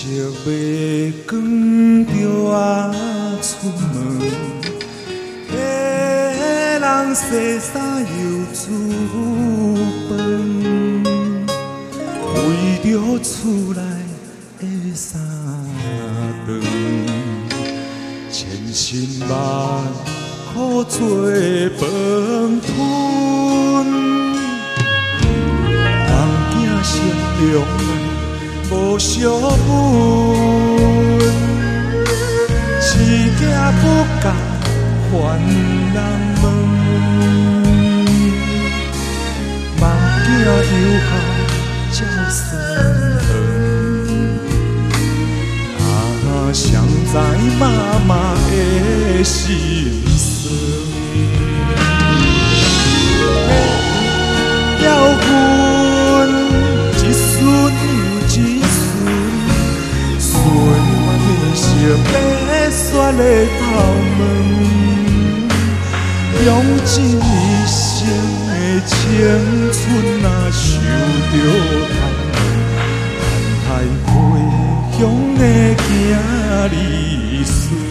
色月光着啊出门，个人洗衫又煮饭，为着厝内的三顿，千辛万苦做饭吞，梦境成两难。无小本，饲囝不教还人问，梦囝有孝照算长，谁知妈妈的心酸，要阮一孙一孙，岁月的色要雪的头毛，用尽一生的青春啊，受着寒海归乡的囝儿孙。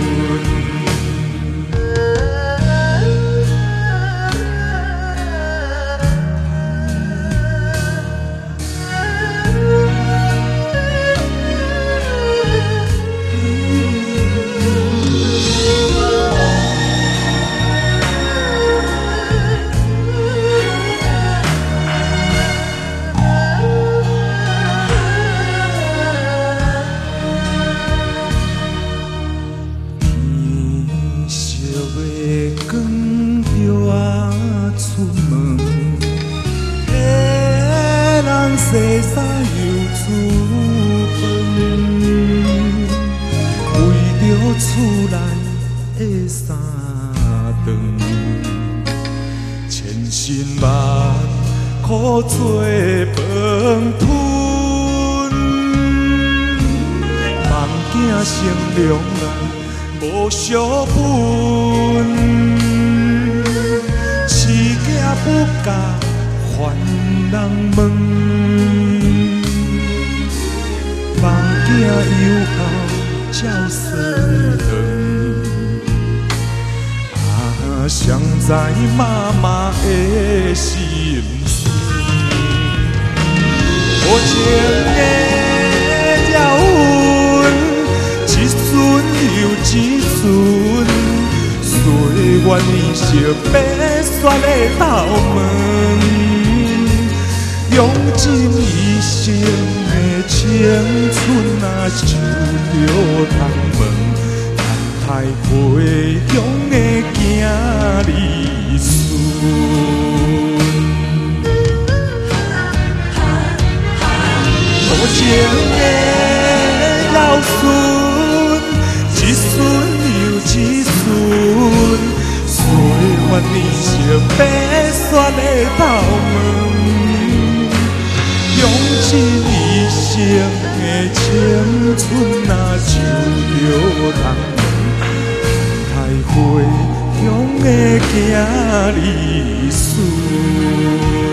月光着啊出门，个人洗衫又煮饭，为着厝内的三顿，千辛万苦做饭吞，梦境成两难。无小本，饲囝不教还人问，梦囝有孝照算长，谁知妈妈的心酸，无情的鸟阮。一孙又一孙，岁月年少白雪的头毛，用尽一生的青春啊，受着痛问，叹海归乡的囝儿孙。无情的老孙。一孙又一孙，岁月年少白雪的头毛，用尽一生的青春啊，受着痛问，海回乡的囝儿孙。